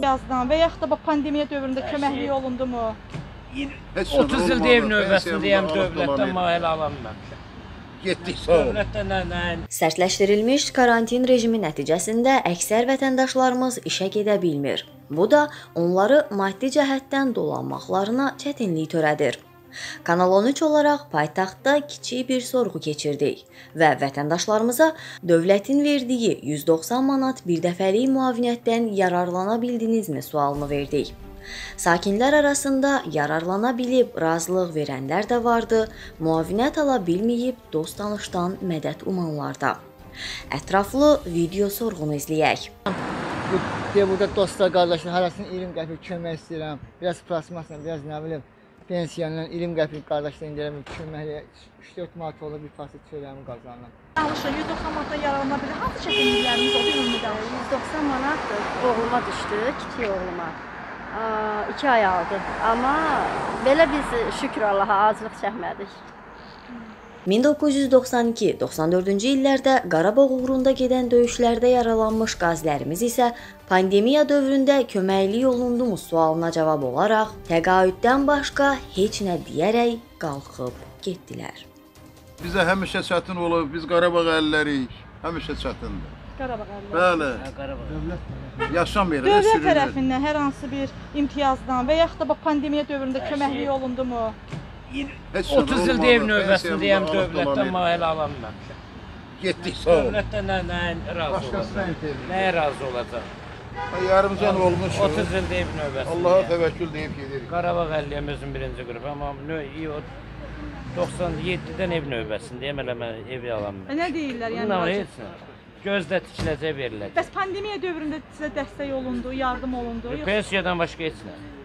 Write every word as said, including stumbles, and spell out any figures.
imtiyazdan və yaxud da bu pandemiya dövründə köməklik olundumu? otuz il dev növbəsindəyəm dövlətdən müayinə alanmamışam. Getdik sağ ol. Dövlətdən nə, nə? Sərtləşdirilmiş karantin rejimi nəticəsində əksər vətəndaşlarımız işə gedə bilmir. Bu da onları maddi cəhətdən dolanmaqlarına çətinlik törədir. Kanal on üç olaraq paytaxtda kiçik bir sorğu keçirdik və vətəndaşlarımıza dövlətin verdiyi yüz doxsan manat birdəfəlik müavinətdən yararlana bildinizmi sualını verdik. Sakinlər arasında yararlana bilib razılıq verənlər də vardı, müavinət ala bilməyib dost-tanışdan mədəd umanlar da. Ətraflı video sorğunu izləyək. Burada dostlar, qardaşlar, harasını iyirmi qəpik kömək istəyirəm. Biraz plasmasla, biraz nə bilim, pensiyanla iyirmi qəpik qardaşlar indirəm, köməklə üç dörd manat olur, bir parça çörəyimi qazanıram. Danışın, yüz doxsan manatdan yararlana bilir. Hansı çətinliklərimiz oldu ümumda? yüz doxsan manat oğluma düşdü, kiçik oğluma. iki ay aldı. Amma belə biz şükür Allaha aclıq çəkmədik. min doqquz yüz doxsan iki doxsan dördüncü illərdə Qarabağ uğrunda gedən döyüşlərdə yaralanmış qazilərimiz isə pandemiya dövründə köməklik olundumu sualına cavab olaraq təqaüddən başqa heç nə deyərək qalxıb getdilər. Bizə həmişə çətin olub, biz Qarabağ əllərik, həmişə çətindir. Qarabağ əlləri. Bəli, yaşamayır, Dövlət sürünür. tərəfindən hər hansı bir imtiyazdan və yaxud da bu pandemiya dövründə köməklik olundumu? Heç otuz il olmadı, dev növbəsindəyəm pensiyamızı alıb dövlətdən dolanır. müayinə alanmamışam. Getdik sağ ol. Dövlətdən nə, nə razı olacaq? Nəyə razı olacaq? Yarımcan olmuş. otuz il dev növbəsindəyəm. Allaha təvəkkül deyib gedirik. Qarabağ əlliyəm özüm birinci qrup, amma doxsan yeddidən ev növbəsindəyəm, elə mən evi alanmamışam. E, Nə deyirlər yəni? Bundan vacib? heç nə. Gözdə tikiləcək veriləcək. Bəs pandemiya dövründə sizə dəstək olundu, yardım olundu? yoxsa- Pensiyadan başqa heç nə.